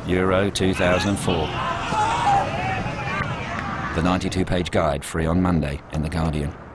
Euro 2004. The 92-page guide, free on Monday in The Guardian.